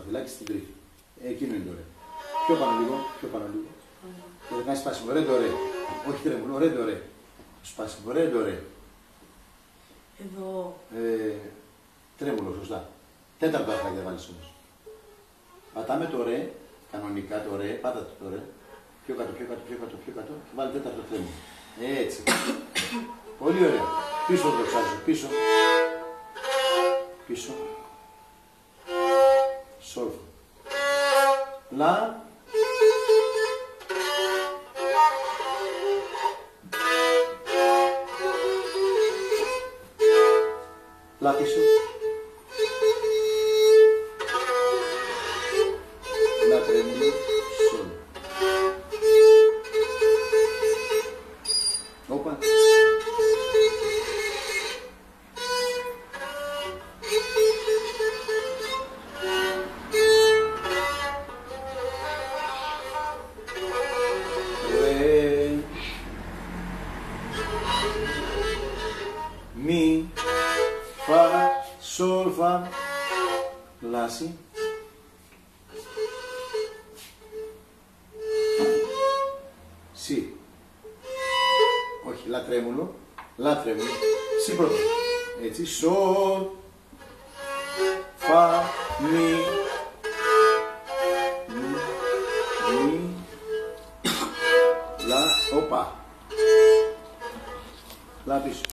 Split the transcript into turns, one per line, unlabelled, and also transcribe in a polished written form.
δαχτυλάκι στην τρίτη. Εκείνο είναι το ρε. Πιο πάνω λίγο, πιο πάνω λίγο. Και θα κάνει σπάσιμο. Ρε το ρε. Όχι τρέμουλο, ρε το ρε. Σπάσιμο, ρε το ρε.
Εδώ.
Τρέμουλο, σωστά. Τέταρτο δαχτυλάκι θα βάλεις όμως. Πατάμε το ρε, κανονικά το ρε, πάτα το ρε. Πιο κάτω, πιο κάτω, πιο κάτω, πιο κάτω. Και βάλει τέταρτο τρέμουλο. Έτσι. Πολύ ωραία. Πίσω το ξάζω, πίσω. Πίσω. Σόλφα. Λα. Λα πίσω. Λα τρέμουλο. Σόλ. Όπα. Μη, φα, σολ, φα, λάσι. Σι. Όχι, λα τρέμουλο, σι πρώτο. Έτσι, σολ, φα, μη, λα, όπα. Λα πίσω.